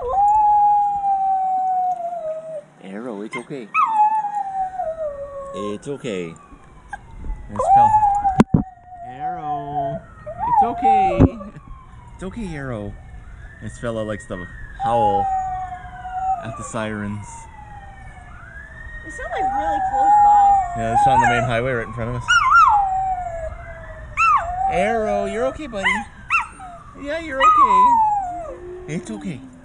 Arrow, it's okay. It's okay. There's Phil. Arrow, it's okay. It's okay, Arrow. This fella likes to howl at the sirens. They sound like really close by. Yeah, it's on the main highway right in front of us. Arrow, you're okay, buddy. Yeah, you're okay. It's okay.